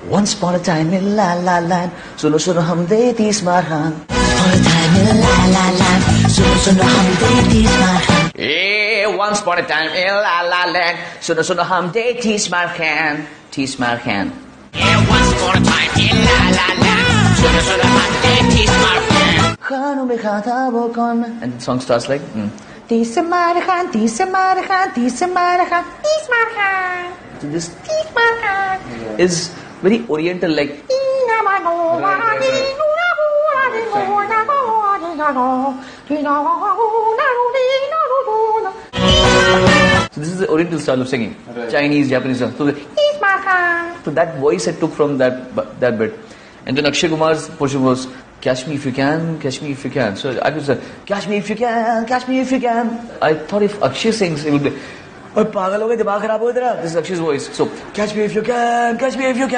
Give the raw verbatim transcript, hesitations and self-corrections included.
Once upon a time in La La Land, suno suno hum deeti Maar Khan. Once upon a time in La La Land, suno suno hum deeti Maar Khan. Yeah, once upon a time in La La Land, suno suno hum deeti Maar Khan. Tees Maar Khan. Yeah, once upon a time in La La Land, suno suno hum deeti Maar Khan. Khanum mein khan tha wo kaun. And the song starts like. Mm. Tees Maar Khan, Tees Maar Khan, Tees Maar Khan, Tees Maar Khan. So this Tees Maar Khan is very oriental, like. So this is the oriental style of singing. Right. Chinese, Japanese style. So, the, so that voice I took from that that bit. And then Akshay Kumar's portion was, catch me if you can, catch me if you can. So I could say, catch me if you can, catch me if you can. I thought if Akshay sings, it would be, oh, pagal ho gaye, dimag kharab ho gaya tera. This is Akshay's voice. So, catch me if you can, catch me if you can.